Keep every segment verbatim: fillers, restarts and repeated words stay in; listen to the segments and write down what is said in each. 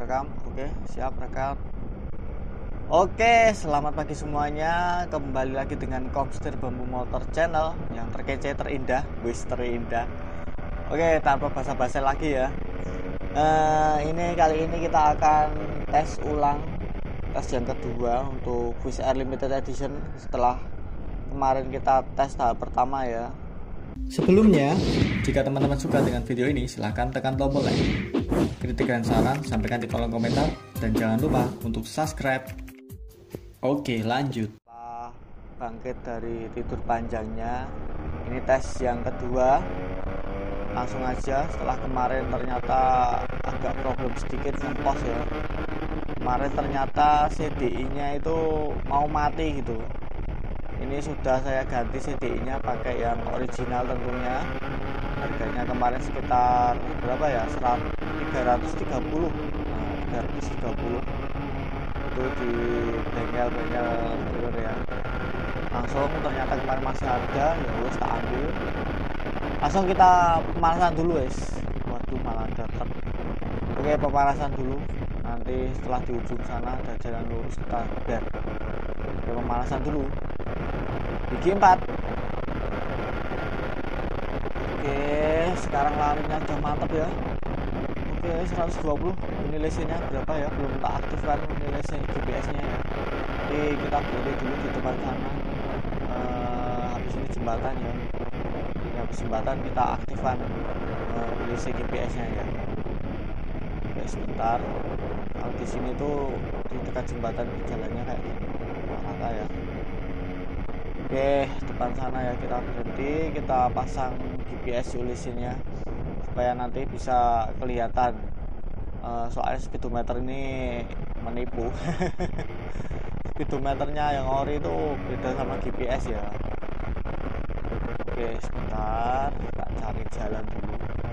rekam. Oke, siap rekam. Oke, selamat pagi semuanya. Kembali lagi dengan Komstir Bambu Motor Channel yang terkece, terindah, wis terindah. Oke, tanpa basa-basi lagi ya. Uh, ini kali ini kita akan tes ulang, tes yang kedua untuk Wizz Air Limited Edition setelah kemarin kita tes tahap pertama ya. Sebelumnya, jika teman-teman suka dengan video ini, silahkan tekan tombol like. Kritik dan saran sampaikan di kolom komentar dan jangan lupa untuk subscribe. Oke, lanjut. Setelah bangkit dari tidur panjangnya, ini tes yang kedua. Langsung aja, setelah kemarin ternyata agak problem sedikit ngempos ya. Kemarin ternyata C D I-nya itu mau mati gitu. Ini sudah saya ganti C D I-nya pakai yang original tentunya. Harganya kemarin sekitar berapa ya? tiga ratus tiga puluh. Nah, tiga ratus tiga puluh. Itu di bengkel-bengkel dealer ya. Langsung ternyata kemarin masih ada, ya wes tak ambil. Langsung kita pemanasan dulu guys. Waduh, malah dapat. Oke, pemanasan dulu. Nanti setelah di ujung sana ada jalan lurus kita ber. Oke, pemanasan dulu. Gigi empat. Oke, sekarang larinya udah mantap ya. Oke, seratus dua puluh. Ini lesinnya berapa ya? Belum tak aktifkan ini lesin G P S-nya ya. Oke, kita berhenti dulu di depan sana. Uh, habis ini jembatan ya. Ini habis jembatan kita aktifkan uh, lesin G P S-nya ya. Oke, sebentar. Kalau di sini tuh di dekat jembatan jalannya kayak rata ya. Oke, depan sana ya kita berhenti, kita pasang G P S ulisinnya supaya nanti bisa kelihatan. Uh, soalnya speedometer ini menipu. Speedometernya yang ori itu beda sama G P S ya. Oke, sebentar, kita cari jalan dulu.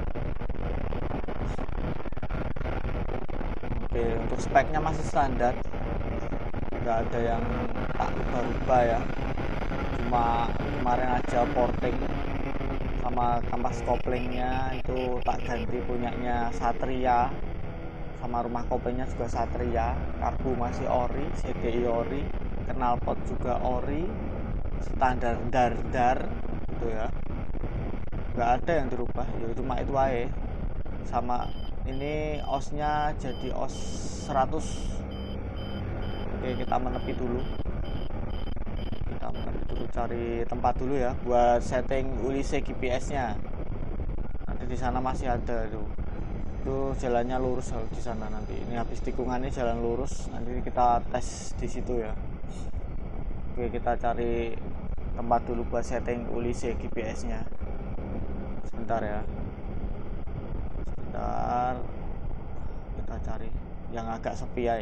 Oke, untuk speknya masih standar, nggak ada yang tak berubah ya. Cuma kemarin aja porting sama kampas koplingnya itu tak ganti punyanya Satria, sama rumah koplingnya juga Satria, karbu masih ori, C D I ori, knalpot juga ori, standar dar-dar gitu ya, nggak ada yang dirubah ya, cuma itu aja. Sama ini osnya jadi os seratus. Oke, kita menepi dulu. Dulu cari tempat dulu ya buat setting ulise G P S-nya. Nanti di sana masih ada tuh. Itu jalannya lurus di sana nanti. Ini habis tikungannya jalan lurus. Nanti kita tes di situ ya. Oke, kita cari tempat dulu buat setting ulise G P S-nya. Sebentar ya. Sebentar. Kita cari yang agak sepi ya.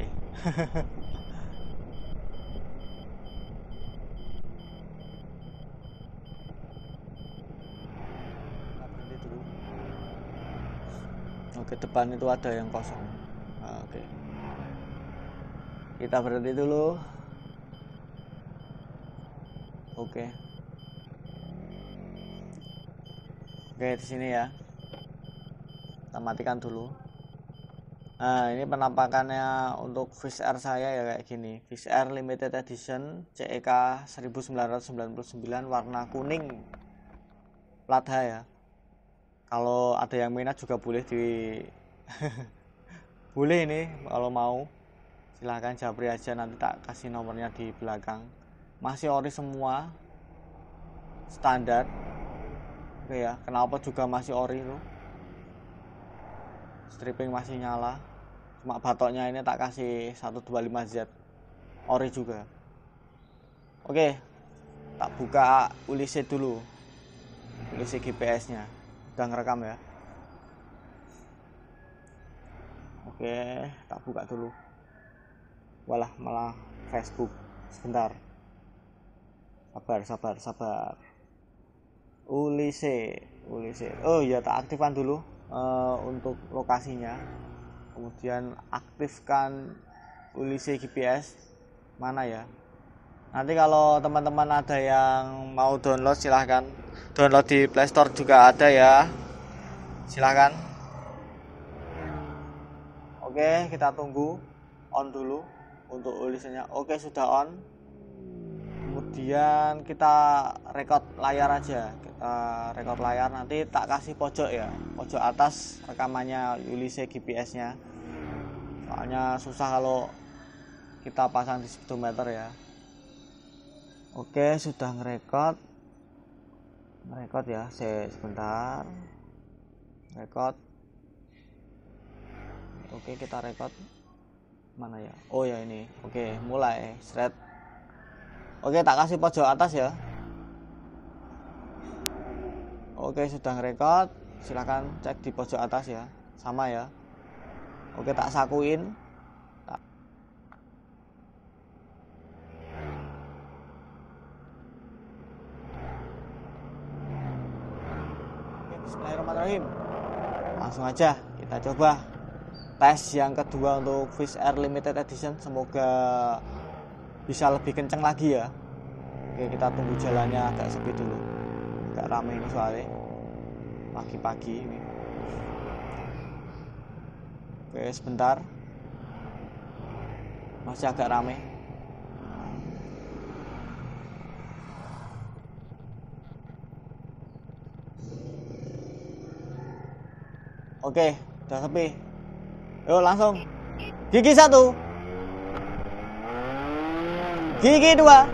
Oke, depan itu ada yang kosong. Nah, oke, kita berhenti dulu. Oke, oke di sini ya. Kita matikan dulu. Nah, ini penampakannya untuk Wizz Air saya ya kayak gini. Wizz Air Limited Edition C E K seribu sembilan ratus sembilan puluh sembilan warna kuning plat H ya. Kalau ada yang minat juga boleh di boleh ini kalau mau silahkan japri aja, nanti tak kasih nomornya di belakang. Masih ori semua, standar. Oke ya, knalpot juga masih ori tuh, stripping masih nyala, cuma batoknya ini tak kasih seratus dua puluh lima Z ori juga. Oke, tak buka ulise dulu, ulise G P S-nya. Udah ngerekam ya. Oke, tak buka dulu. Walah, malah Facebook. Sebentar. Sabar, sabar, sabar. Ulise, ulise. Oh iya, tak aktifkan dulu uh, untuk lokasinya. Kemudian aktifkan ulise G P S. Mana ya? Nanti kalau teman-teman ada yang mau download, silahkan download di Play Store juga ada ya, silahkan. Oke, kita tunggu on dulu untuk tulisannya. Oke, sudah on. Kemudian kita record layar aja. Kita record layar, nanti tak kasih pojok ya, pojok atas rekamannya Ulysses G P S-nya. Soalnya susah kalau kita pasang di speedometer ya. Oke, sudah ngerekord. Ngerekord ya, saya sebentar. Record. Oke, kita record. Mana ya? Oh ya ini. Oke, mulai. Shred. Oke, tak kasih pojok atas ya. Oke, sudah ngerekord. Silahkan cek di pojok atas ya. Sama ya. Oke, tak sakuin. Tak. Oke, bismillahirrahmanirrahim. Langsung aja kita coba tes yang kedua untuk Wizz Air Limited Edition. Semoga bisa lebih kenceng lagi ya. Oke, kita tunggu jalannya agak sepi dulu, agak rame ini soalnya pagi-pagi ini. Oke, sebentar, masih agak rame. Oke, udah sepi. Yuk langsung. Gigi satu, gigi dua,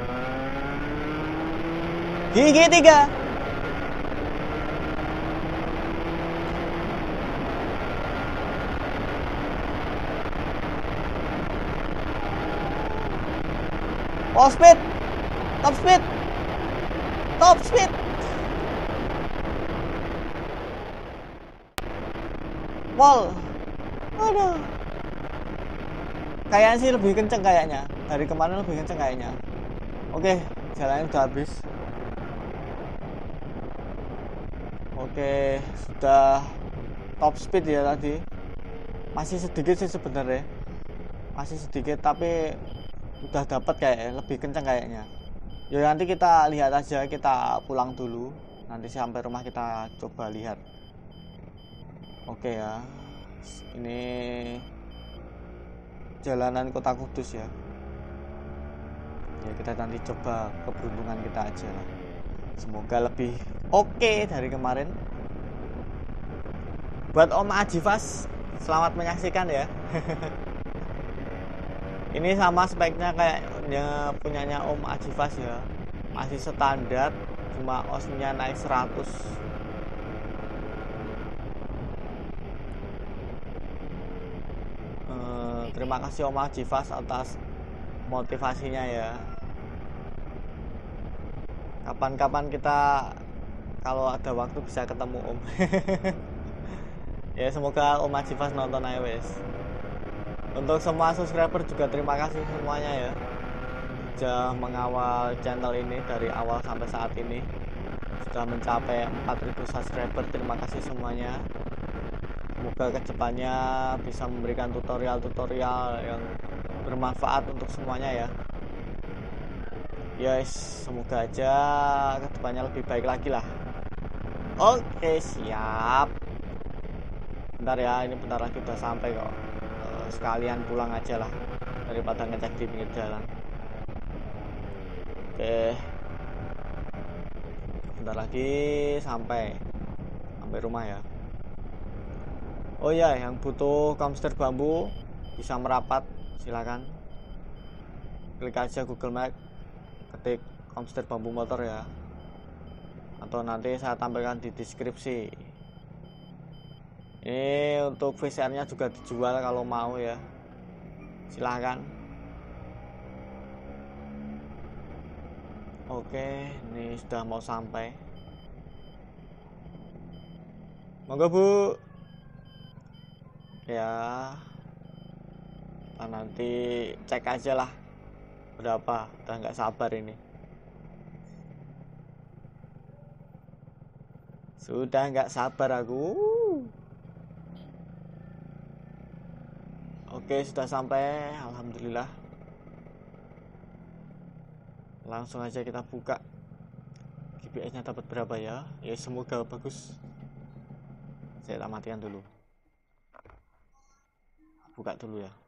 gigi tiga, top speed, top speed, top speed. Wall, aduh, kayaknya sih lebih kenceng kayaknya dari kemarin, lebih kenceng kayaknya. Oke, jalannya udah habis. Oke, sudah top speed ya tadi. Masih sedikit sih sebenarnya, masih sedikit, tapi udah dapat kayak lebih kenceng kayaknya. Ya nanti kita lihat aja, kita pulang dulu. Nanti sampai rumah kita coba lihat. Oke ya, ini jalanan Kota Kudus ya. Ya kita nanti coba keberuntungan kita aja lah. Semoga lebih oke dari kemarin. Buat Om Ajifas, selamat menyaksikan ya. Ini sama speknya kayaknya punyanya Om Ajifas ya. Masih standar, cuma O S nya naik seratus. ehm, Terima kasih Om Ajifas atas motivasinya ya. Kapan-kapan kita kalau ada waktu bisa ketemu Om. Ya semoga Om Ajifas nonton aja wes. Untuk semua subscriber juga terima kasih semuanya ya, sudah mengawal channel ini dari awal sampai saat ini. Sudah mencapai empat ribu subscriber, terima kasih semuanya. Semoga kedepannya bisa memberikan tutorial-tutorial yang bermanfaat untuk semuanya ya. Yes, semoga aja kedepannya lebih baik lagi lah. Oke, siap. Bentar ya, ini bentar lagi udah sampai kok. Sekalian pulang aja lah daripada ngecek di pinggir jalan. Oke, bentar lagi sampai sampai rumah ya. Oh ya, yang butuh komster bambu bisa merapat, silakan klik aja Google Map, ketik komster bambu motor ya, atau nanti saya tampilkan di deskripsi. Ini untuk V C R-nya juga dijual kalau mau ya, silahkan. Oke, ini sudah mau sampai. Monggo Bu. Ya, kita nanti cek aja lah berapa. Udah nggak sabar ini. Sudah nggak sabar aku. Oke, sudah sampai, alhamdulillah. Langsung aja kita buka. G P S-nya dapat berapa ya? Ya semoga bagus. Saya tak matikan dulu. buka dulu ya.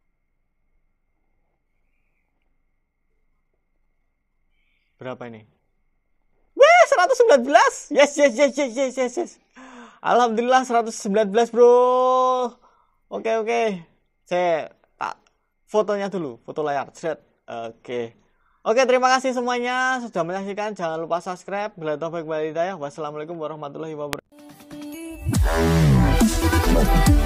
Berapa ini? Wah, seratus sembilan belas. Yes, yes, yes, yes, yes, yes, yes. Alhamdulillah seratus sembilan belas, bro. Oke, oke. Saya tak fotonya dulu, foto layar. Oke. Oke, terima kasih semuanya sudah menyaksikan. Jangan lupa subscribe. Bila taufik wal hidayah. Wassalamualaikum warahmatullahi wabarakatuh.